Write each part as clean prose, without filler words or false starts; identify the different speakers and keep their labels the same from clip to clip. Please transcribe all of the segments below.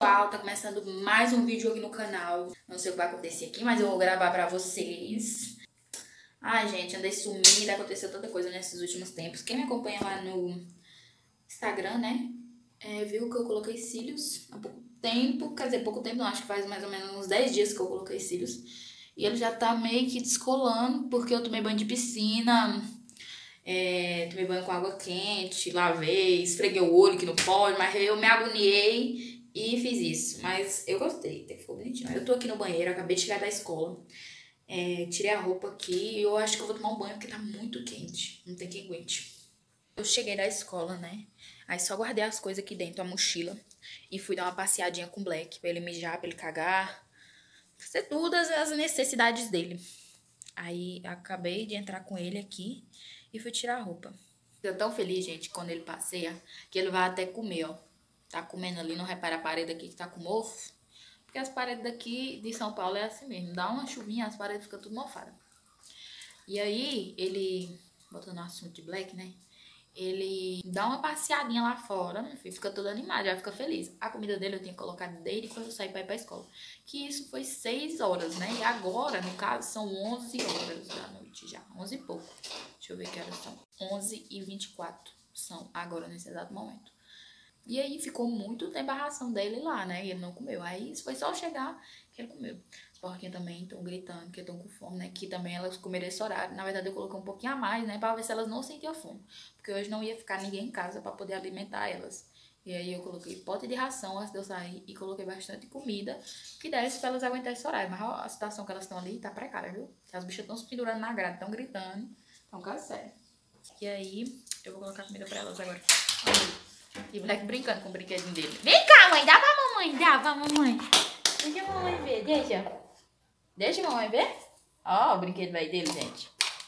Speaker 1: Pessoal, tá começando mais um vídeo aqui no canal. Não sei o que vai acontecer aqui, mas eu vou gravar pra vocês. Ai, gente, andei sumida, aconteceu tanta coisa nesses últimos tempos. Quem me acompanha lá no Instagram, né, viu que eu coloquei cílios há pouco tempo. Quer dizer, pouco tempo não, acho que faz mais ou menos uns 10 dias que eu coloquei cílios. E ele já tá meio que descolando, porque eu tomei banho de piscina, tomei banho com água quente, lavei, esfreguei o olho que não pode, mas eu me agoniei e fiz isso. Mas eu gostei, até que ficou bonitinho. Eu tô aqui no banheiro, acabei de chegar da escola. Tirei a roupa aqui e eu acho que eu vou tomar um banho porque tá muito quente. Não tem quem aguente. Eu cheguei da escola, né? Aí só guardei as coisas aqui dentro, a mochila. E fui dar uma passeadinha com o Black, pra ele mijar, pra ele cagar. Fazer todas as necessidades dele. Aí acabei de entrar com ele aqui e fui tirar a roupa. Eu tô tão feliz, gente, quando ele passeia, que ele vai até comer, ó. Tá comendo ali, não repara a parede aqui que tá com mofo. Porque as paredes daqui de São Paulo é assim mesmo. Dá uma chuvinha, as paredes ficam tudo mofadas. E aí, ele, botando o assunto de Black, né? Ele dá uma passeadinha lá fora, meu filho, fica todo animado, já fica feliz. A comida dele eu tinha colocado desde quando eu saí pra ir pra escola. Que isso foi 6 horas, né? E agora, no caso, são 11 horas da noite já. 11 e pouco. Deixa eu ver que horas são. 11h24 são agora, nesse exato momento. E aí ficou muito tempo a ração dele lá, né? E ele não comeu. Aí foi só chegar que ele comeu. As porquinhas também estão gritando que estão com fome, né? Que também elas comeram esse horário. Na verdade, eu coloquei um pouquinho a mais, né? Pra ver se elas não sentiam fome. Porque hoje não ia ficar ninguém em casa pra poder alimentar elas. E aí eu coloquei pote de ração antes de eu sair. E coloquei bastante comida que desse pra elas aguentar esse horário. Mas a situação que elas estão ali tá precária, viu? As bichas estão se pendurando na grade, estão gritando. Então, caso sério. E aí, eu vou colocar comida pra elas agora. E o Black brincando com o brinquedinho dele. Vem cá, mãe, dá pra mamãe, dá pra mamãe. Deixa a mamãe ver, deixa. Deixa a mamãe ver. Ó, o brinquedo vai dele, gente.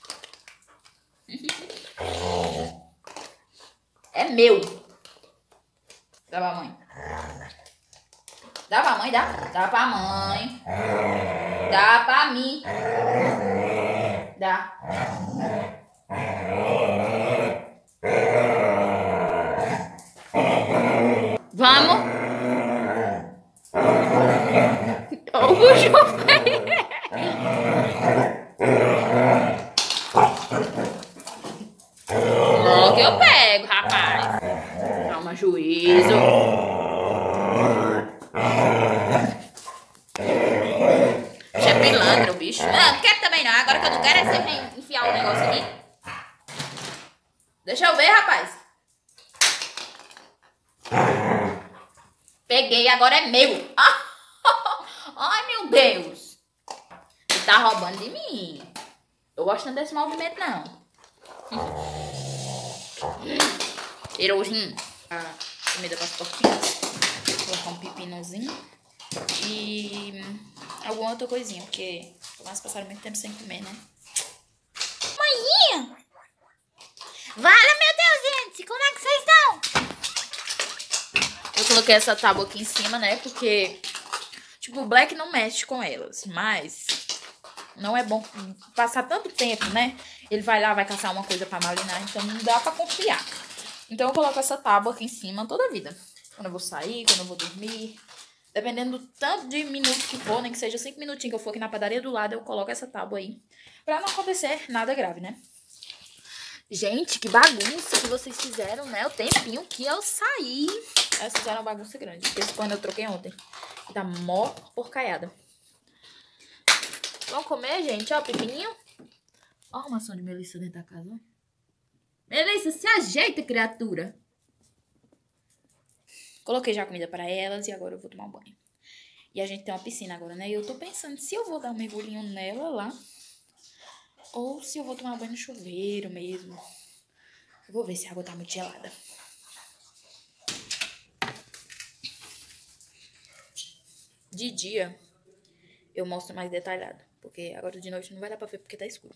Speaker 1: É meu. Dá pra mãe. Dá pra mãe, dá? Dá pra mãe. Dá pra mim. Dá. Vamos. Ó, o bucho feio. Ó, que eu pego, rapaz. Toma juízo. Bicho é pilantra, o bicho. Não quero também não. Agora que eu não quero é sempre enfiar o negócio aqui. Deixa eu ver, rapaz. Peguei, agora é meu. Ai, meu Deus. Você tá roubando de mim. Eu gosto desse movimento, não. Cheirosinho. A comida para as porquinhas. Vou colocar um pepinozinho. E alguma outra coisinha, porque elas passaram muito tempo sem comer, né? Mãinha! Vale, meu Deus, gente! Como é que vocês estão? Eu coloquei essa tábua aqui em cima, né? Porque, tipo, o Black não mexe com elas. Mas não é bom passar tanto tempo, né? Ele vai lá, vai caçar uma coisa pra malinar. Então não dá pra confiar. Então eu coloco essa tábua aqui em cima toda a vida. Quando eu vou sair, quando eu vou dormir. Dependendo do tanto de minutos que for, nem que seja 5 minutinhos que eu for aqui na padaria do lado, eu coloco essa tábua aí. Pra não acontecer nada grave, né? Gente, que bagunça que vocês fizeram, né? O tempinho que eu saí. Elas fizeram uma bagunça grande. Esse pano eu troquei ontem. E tá mó porcaiada. Vamos comer, gente? Ó, pepininho. Ó a arrumação de Melissa dentro da casa, ó. Melissa, se ajeita, criatura. Coloquei já a comida para elas e agora eu vou tomar um banho. E a gente tem uma piscina agora, né? E eu tô pensando se eu vou dar um mergulhinho nela lá. Ou se eu vou tomar banho no chuveiro mesmo. Eu vou ver se a água tá muito gelada. De dia, eu mostro mais detalhado. Porque agora de noite não vai dar pra ver porque tá escuro.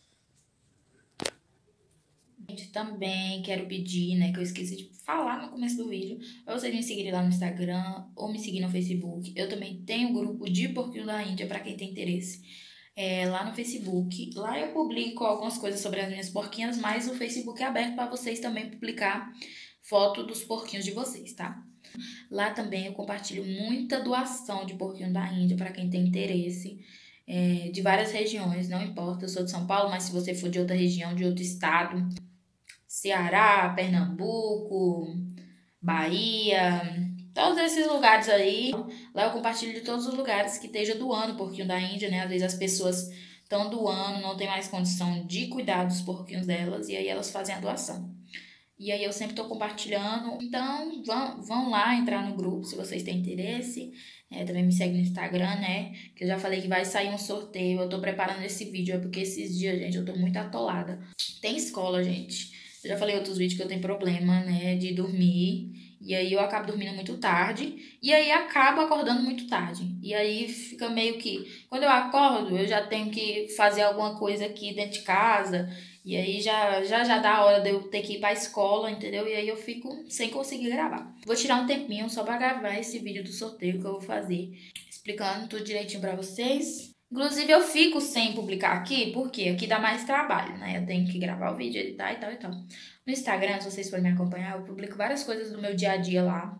Speaker 1: Gente, também quero pedir, né, que eu esqueci de falar no começo do vídeo, pra vocês me seguirem lá no Instagram ou me seguir no Facebook. Eu também tenho um grupo de porquinho da Índia, pra quem tem interesse. Lá no Facebook. Lá eu publico algumas coisas sobre as minhas porquinhas, mas o Facebook é aberto para vocês também publicar foto dos porquinhos de vocês, tá? Lá também eu compartilho muita doação de porquinho da Índia para quem tem interesse, de várias regiões, não importa, eu sou de São Paulo, mas se você for de outra região, de outro estado, Ceará, Pernambuco, Bahia, todos esses lugares aí, lá eu compartilho de todos os lugares que esteja doando porquinho da Índia, né? Às vezes as pessoas estão doando, não tem mais condição de cuidar dos porquinhos delas, e aí elas fazem a doação. E aí eu sempre tô compartilhando. Então, vão lá entrar no grupo se vocês têm interesse. Também me segue no Instagram, né? Que eu já falei que vai sair um sorteio. Eu tô preparando esse vídeo, porque esses dias, gente, eu tô muito atolada. Tem escola, gente. Eu já falei em outros vídeos que eu tenho problema, né? De dormir. E aí eu acabo dormindo muito tarde. E aí acabo acordando muito tarde. E aí fica meio que... Quando eu acordo, eu já tenho que fazer alguma coisa aqui dentro de casa. E aí já dá a hora de eu ter que ir pra escola, entendeu? E aí eu fico sem conseguir gravar. Vou tirar um tempinho só pra gravar esse vídeo do sorteio que eu vou fazer, explicando tudo direitinho pra vocês. Inclusive eu fico sem publicar aqui, porque aqui dá mais trabalho, né? Eu tenho que gravar o vídeo, editar e tal e tal. No Instagram, se vocês forem me acompanhar, eu publico várias coisas do meu dia a dia lá.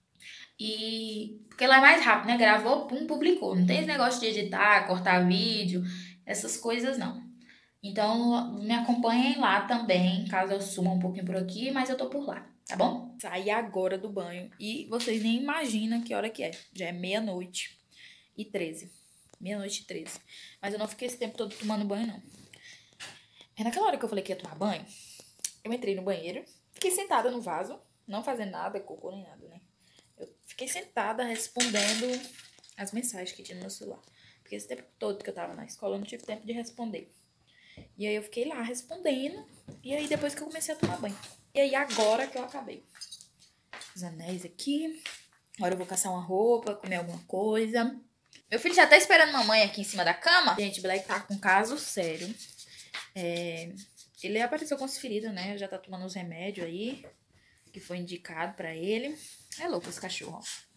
Speaker 1: E... porque lá é mais rápido, né? Gravou, pum, publicou. Não tem esse negócio de editar, cortar vídeo, essas coisas não. Então, me acompanhem lá também, caso eu suma um pouquinho por aqui, mas eu tô por lá, tá bom? Saí agora do banho e vocês nem imaginam que hora que é. Já é 00h13. 00h13. Mas eu não fiquei esse tempo todo tomando banho, não. É naquela hora que eu falei que ia tomar banho, eu entrei no banheiro, fiquei sentada no vaso, não fazendo nada, cocô nem nada, né? Eu fiquei sentada respondendo as mensagens que tinha no meu celular. Porque esse tempo todo que eu tava na escola, eu não tive tempo de responder. E aí eu fiquei lá respondendo. E aí depois que eu comecei a tomar banho. E aí agora que eu acabei. Os anéis aqui. Agora eu vou caçar uma roupa, comer alguma coisa. Meu filho já tá esperando mamãe aqui em cima da cama. Gente, Black tá com um caso sério. Ele apareceu com as feridas, né? Já tá tomando os remédios aí. Que foi indicado pra ele. É louco esse cachorro, ó.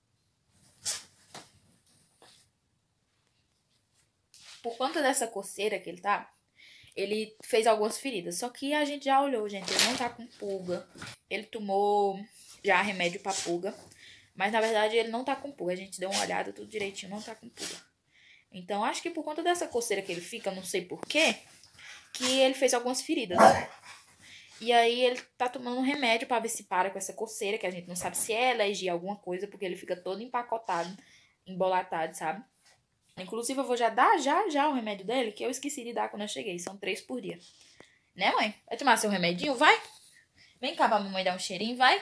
Speaker 1: Por conta dessa coceira que ele fez algumas feridas. Só que a gente já olhou, gente. Ele não tá com pulga. Ele tomou já remédio pra pulga. Mas na verdade ele não tá com pulga. A gente deu uma olhada tudo direitinho, não tá com pulga. Então acho que por conta dessa coceira que ele fica, não sei porquê, que ele fez algumas feridas. E aí ele tá tomando um remédio pra ver se para com essa coceira, que a gente não sabe se é alergia a alguma coisa, porque ele fica todo empacotado, embolatado, sabe? Inclusive, eu vou já dar já o remédio dele, que eu esqueci de dar quando eu cheguei. São 3 por dia. Né, mãe? Vai tomar seu remedinho? Vai? Vem cá pra mamãe dar um cheirinho, vai?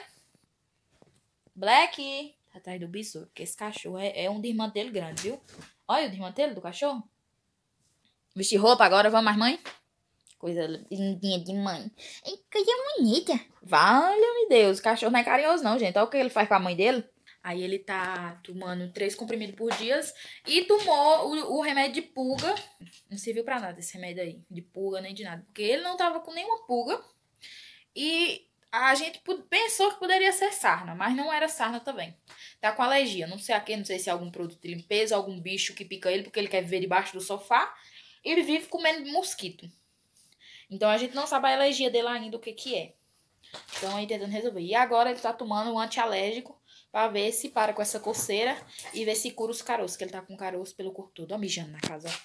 Speaker 1: Black! Tá atrás do besouro, porque esse cachorro é um desmantelo grande, viu? Olha o desmantelo do cachorro. Vestir roupa agora, vamos, mais mãe? Coisa lindinha de mãe. Coisa bonita. Valha-me Deus, o cachorro não é carinhoso não, gente. Olha o que ele faz com a mãe dele. Aí ele tá tomando 3 comprimidos por dia e tomou o remédio de pulga. Não serviu pra nada esse remédio aí, de pulga nem de nada. Porque ele não tava com nenhuma pulga. E a gente pensou que poderia ser sarna, mas não era sarna também. Tá com alergia, não sei a quê, não sei se é algum produto de limpeza, algum bicho que pica ele porque ele quer viver debaixo do sofá. E ele vive comendo mosquito. Então a gente não sabe a alergia dele ainda, o que é. Então aí tentando resolver. E agora ele tá tomando um antialérgico pra ver se para com essa coceira e ver se cura os caroços, que ele tá com caroço pelo corpo todo. Ó, mijando na casa, ó.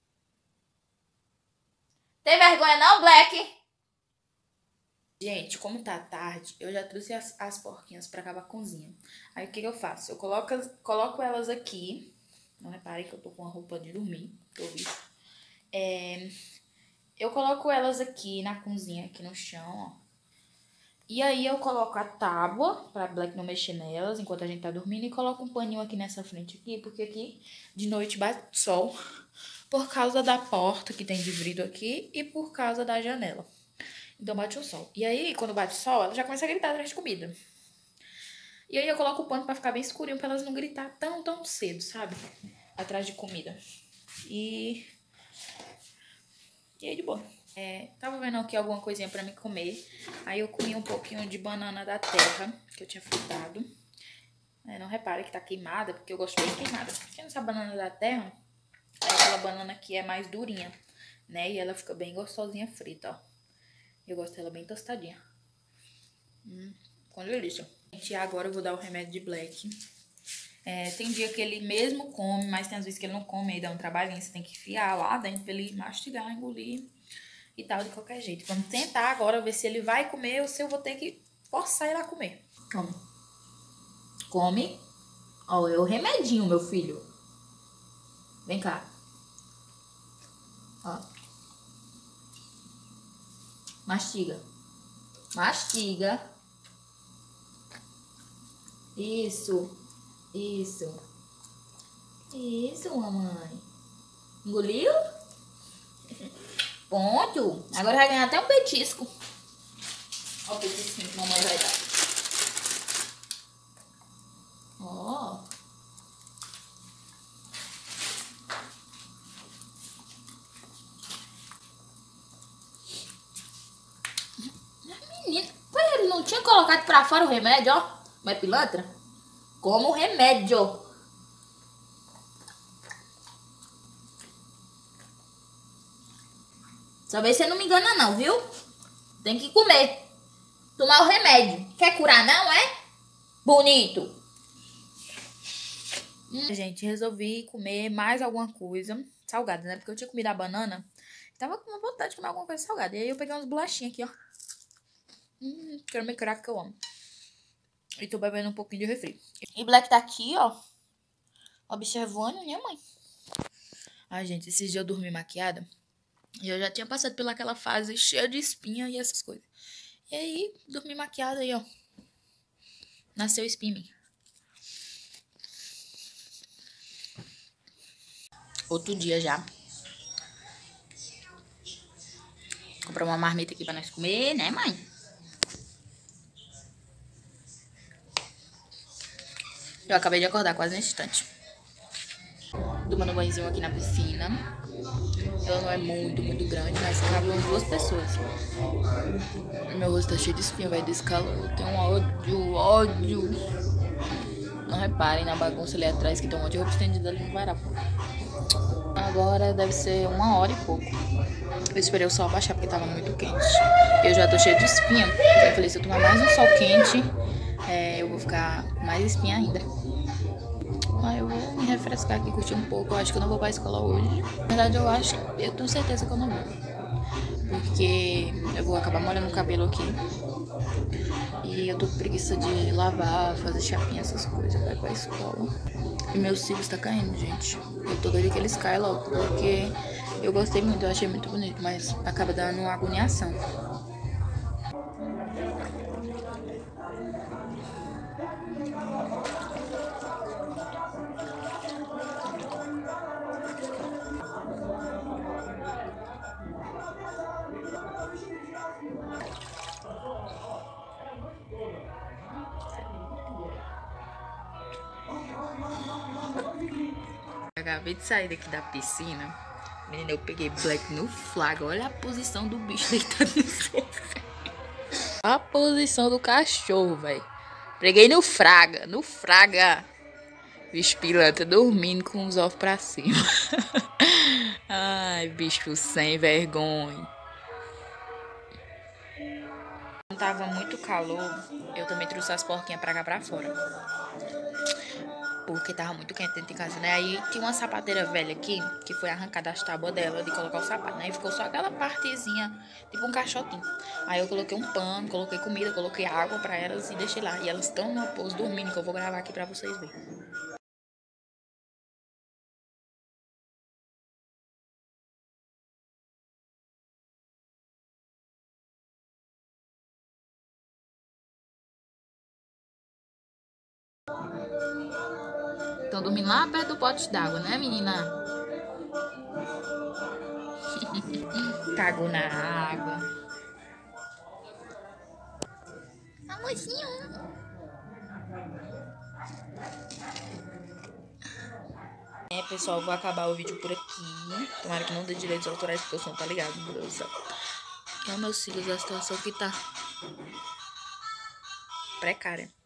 Speaker 1: Tem vergonha não, Black? Gente, como tá tarde, eu já trouxe as porquinhas pra cá pra cozinha. Aí o que eu faço? Eu coloco elas aqui. Não reparem que eu tô com a roupa de dormir, que eu vi. Eu coloco elas aqui na cozinha, aqui no chão, ó. E aí eu coloco a tábua pra Black não mexer nelas enquanto a gente tá dormindo. E coloco um paninho aqui nessa frente aqui, porque aqui de noite bate sol. Por causa da porta que tem de vidro aqui e por causa da janela. Então bate o sol. E aí quando bate o sol, ela já começa a gritar atrás de comida. E aí eu coloco o pano pra ficar bem escurinho, pra elas não gritar tão cedo, sabe? Atrás de comida. E aí de boa. Tava vendo aqui alguma coisinha pra me comer. Aí eu comi um pouquinho de banana da terra, que eu tinha fritado. Não repare que tá queimada, porque eu gosto bem queimada. Quem não sabe banana da terra, é aquela banana que é mais durinha, né? E ela fica bem gostosinha frita, ó. Eu gosto dela bem tostadinha. Com delícia. E agora eu vou dar o remédio de Black. Tem dia que ele mesmo come, mas tem às vezes que ele não come, aí dá um trabalhinho, você tem que enfiar lá dentro pra ele mastigar, engolir e tal, de qualquer jeito. Vamos tentar agora ver se ele vai comer ou se eu vou ter que forçar ele a comer. Come. Come. Ó, é o remedinho, meu filho. Vem cá. Ó. Mastiga. Mastiga. Isso. Isso. Isso, mamãe. Engoliu? Ponto. Agora vai ganhar até um petisco. Ó o petisquinho que mamãe vai dar. Ó. Menino, ele não tinha colocado pra fora o remédio, ó. Mas pilantra? Como remédio. Só vez você não me engana não, viu? Tem que comer. Tomar o remédio. Quer curar não, é? Bonito. Gente, resolvi comer mais alguma coisa salgada, né? Porque eu tinha comido a banana. Tava com vontade de comer alguma coisa salgada. E aí eu peguei umas bolachinhas aqui, ó. Quero me crack que eu amo. E tô bebendo um pouquinho de refri. E Black tá aqui, ó. Observando, né, mãe? Ai, gente, esses dias eu dormi maquiada. E eu já tinha passado pelaquela fase cheia de espinha e essas coisas. E aí, dormi maquiada aí, ó. Nasceu espinha em mim. Outro dia já. Comprei uma marmita aqui pra nós comer, né, mãe? Eu acabei de acordar quase nesse instante. Tomando um banhozinho aqui na piscina. Ela não é muito grande, mas cabe umas 2 pessoas. Meu rosto tá cheio de espinha, velho, desse calor. Eu tenho ódio. Não reparem na bagunça ali atrás, que tem um monte de roupa estendida ali no varal. Agora deve ser 1 hora e pouco. Eu esperei o sol baixar porque tava muito quente. Eu já tô cheia de espinha. Então eu falei, se eu tomar mais um sol quente, eu vou ficar com mais espinha ainda. Aí eu vou me refrescar aqui, curtir um pouco. Eu acho que eu não vou pra escola hoje. Na verdade, eu tenho certeza que eu não vou. Porque eu vou acabar molhando o cabelo aqui. E eu tô com preguiça de lavar, fazer chapinha, essas coisas. Vai pra escola. E meus cílios tá caindo, gente. Eu tô doida que eles caem logo. Porque eu gostei muito, eu achei muito bonito. Mas acaba dando uma agoniação. Acabei de sair daqui da piscina. Menina, eu peguei Black no flagra. Olha a posição do bicho deitado no sofá. A posição do cachorro, velho. Peguei no fraga. Bicho pilantra dormindo com os ovos pra cima. Ai, bicho sem vergonha. Quando tava muito calor, eu também trouxe as porquinhas pra cá pra fora. Porque tava muito quente dentro de casa, né? Aí tinha uma sapateira velha aqui, que foi arrancada as tábuas dela de colocar o sapato, né? E ficou só aquela partezinha, tipo um caixotinho. Aí eu coloquei um pano, coloquei comida, coloquei água pra elas e deixei lá. E elas estão no pouso dormindo, que eu vou gravar aqui pra vocês verem. Estão dormindo lá perto do pote d'água, né, menina? Cagou na água. Amorzinho. Pessoal, vou acabar o vídeo por aqui. Tomara que não dê direitos autorais, porque o som tá ligado, meu Deus do céu. E meus filhos, a situação que tá precária.